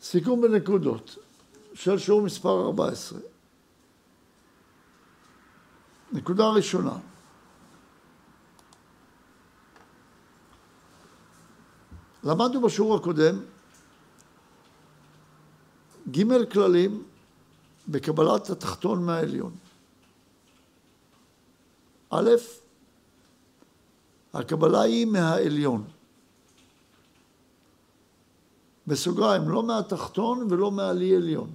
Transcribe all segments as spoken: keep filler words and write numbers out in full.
סיכום בנקודות של שיעור מספר ארבע עשרה. נקודה ראשונה. למדנו בשיעור הקודם ג' כללים בקבלת התחתון מהעליון. א', הקבלה היא מהעליון. בסוגריים, לא מהתחתון ולא מעלי עליון.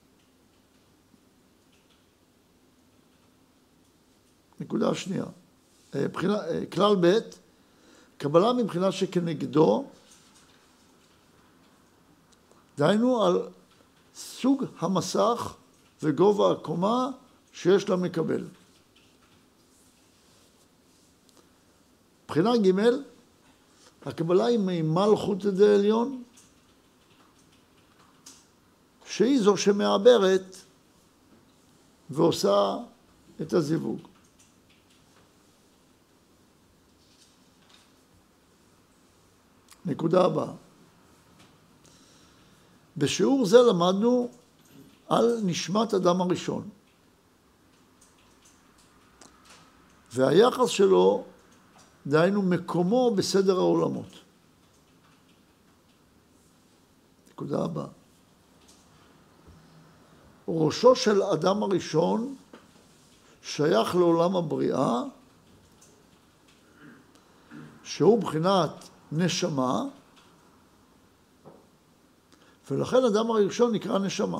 נקודה שנייה. בחינה, כלל ב', קבלה מבחינה שכנגדו, דהיינו על סוג המסך וגובה הקומה שיש לה מקבל. בחינה ג', הקבלה היא ממלכות דעליון, שהיא זו שמעברת ועושה את הזיווג. נקודה הבאה. בשיעור זה למדנו על נשמת אדם הראשון. והיחס שלו, דהיינו מקומו בסדר העולמות. נקודה הבאה. ראשו של אדם הראשון שייך לעולם הבריאה, שהוא בחינת נשמה, ולכן אדם הראשון נקרא נשמה.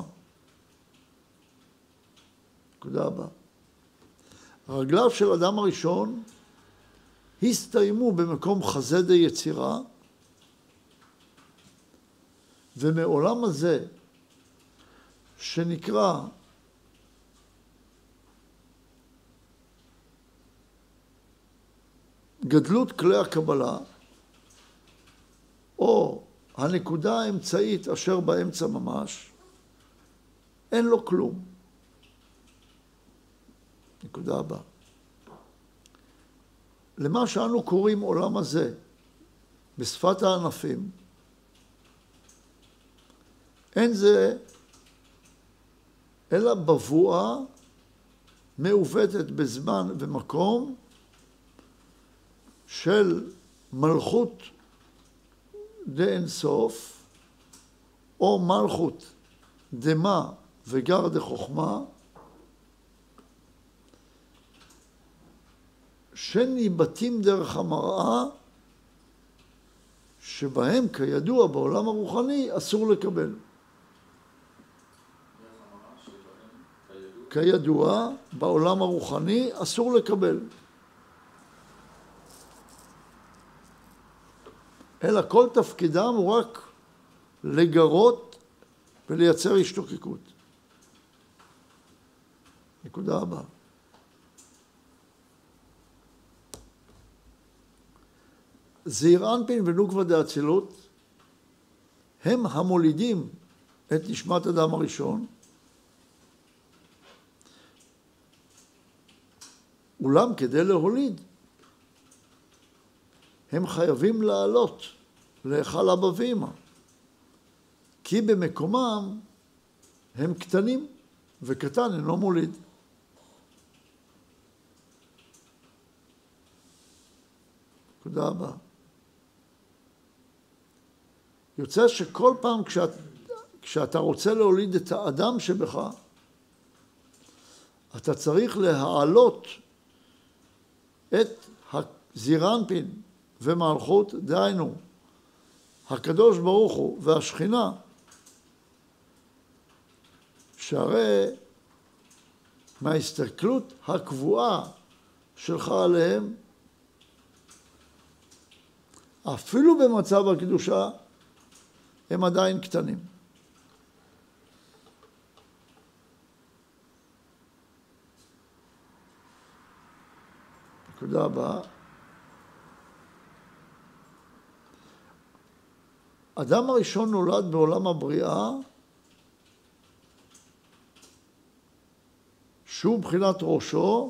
נקודה הבאה. רגליו של אדם הראשון הסתיימו במקום חזה די יצירה, ומעולם הזה שנקרא גדלות כלי הקבלה, או הנקודה האמצעית אשר באמצע ממש, אין לו כלום. נקודה הבאה. למה שאנו קוראים עולם הזה בשפת הענפים, אין זה אלא בבואה מעוותת בזמן ומקום של מלכות דאין סוף, או מלכות דמה וגר דחוכמה, שניבטים דרך המראה, שבהם כידוע בעולם הרוחני אסור לקבל. כידוע בעולם הרוחני אסור לקבל. אלא כל תפקידם הוא רק לגרות ולייצר השתוקקות. נקודה הבאה. זעיר אנפין ונוקבה דאצילות הם המולידים את נשמת אדם הראשון, אולם כדי להוליד הם חייבים לעלות להיכל אבא ואמא, כי במקומם הם קטנים, וקטן אינו מוליד. נקודה הבאה. יוצא שכל פעם כשאת, כשאתה רוצה להוליד את האדם שבך, אתה צריך להעלות את זעיר אנפין ומלכות, דהיינו, הקדוש ברוך הוא והשכינה, שהרי מההסתכלות הקבועה שלך עליהם, אפילו במצב הקדושה, הם עדיין קטנים. נקודה הבאה. אדם הראשון נולד בעולם הבריאה, שהוא בחינת ראשו,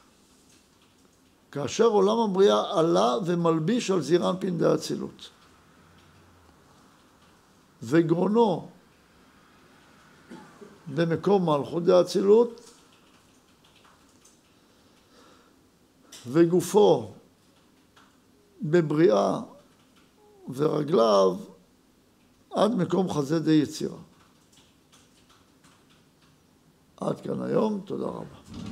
כאשר עולם הבריאה עלה ומלביש על זעיר אנפין דאצילות. וגרונו במקום מלכות דאצילות, וגופו בבריאה ורגליו עד מקום חזה די יצירה. עד כאן היום, תודה רבה.